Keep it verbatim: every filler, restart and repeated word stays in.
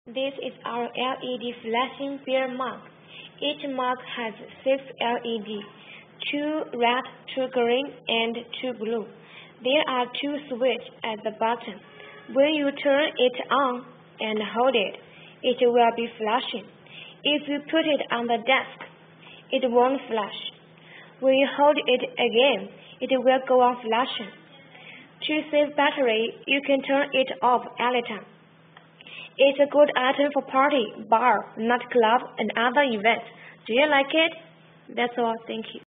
This is our L E D flashing beer mug. Each mug has six L E D, two red, two green, and two blue. There are two switches at the bottom. When you turn it on and hold it, it will be flashing. If you put it on the desk, it won't flash. When you hold it again, it will go on flashing. To save battery, you can turn it off anytime. It's a good item for party, bar, nightclub, and other events. Do you like it? That's all. Thank you.